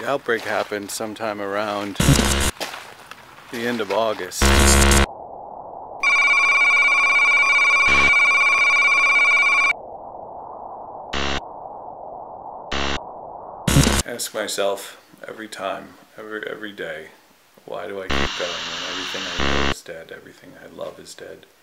outbreak happened sometime around the end of August. Ask myself every time, every day, why do I keep going when everything I know is dead, everything I love is dead?